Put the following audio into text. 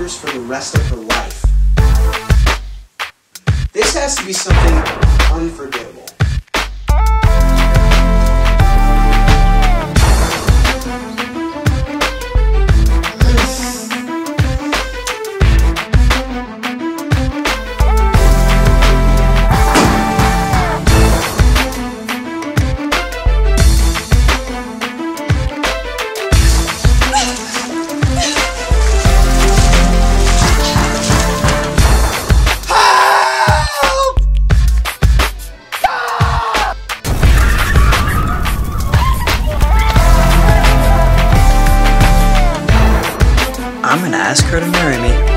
characters for the rest of her life. This has to be something unforgettable. I'm gonna ask her to marry me.